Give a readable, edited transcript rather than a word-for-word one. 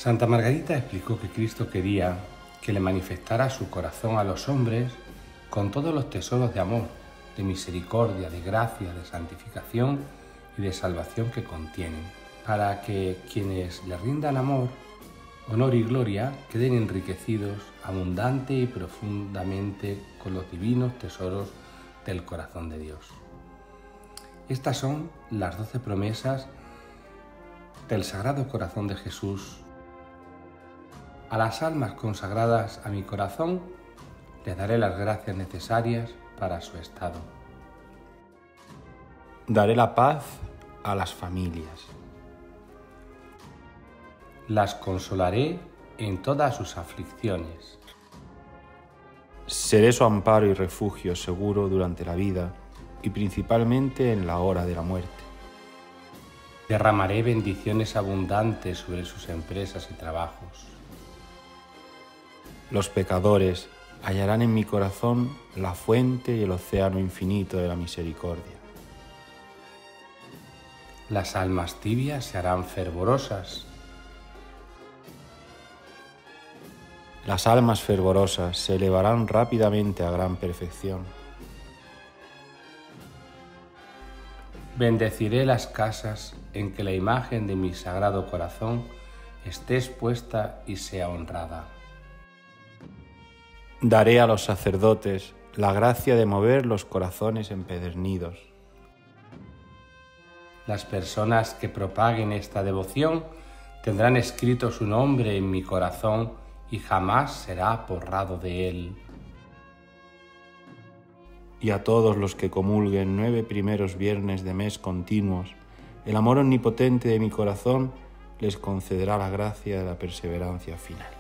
Santa Margarita explicó que Cristo quería que le manifestara su corazón a los hombres con todos los tesoros de amor, de misericordia, de gracia, de santificación y de salvación que contienen, para que quienes le rindan amor, honor y gloria queden enriquecidos abundante y profundamente con los divinos tesoros del corazón de Dios. Estas son las 12 promesas del Sagrado Corazón de Jesús. A las almas consagradas a mi corazón les daré las gracias necesarias para su estado. Daré la paz a las familias. Las consolaré en todas sus aflicciones. Seré su amparo y refugio seguro durante la vida y principalmente en la hora de la muerte. Derramaré bendiciones abundantes sobre sus empresas y trabajos. Los pecadores hallarán en mi corazón la fuente y el océano infinito de la misericordia. Las almas tibias se harán fervorosas. Las almas fervorosas se elevarán rápidamente a gran perfección. Bendeciré las casas en que la imagen de mi Sagrado Corazón esté expuesta y sea honrada. Daré a los sacerdotes la gracia de mover los corazones empedernidos. Las personas que propaguen esta devoción tendrán escrito su nombre en mi corazón y jamás será borrado de él. Y a todos los que comulguen 9 primeros viernes de mes continuos, el amor omnipotente de mi corazón les concederá la gracia de la perseverancia final.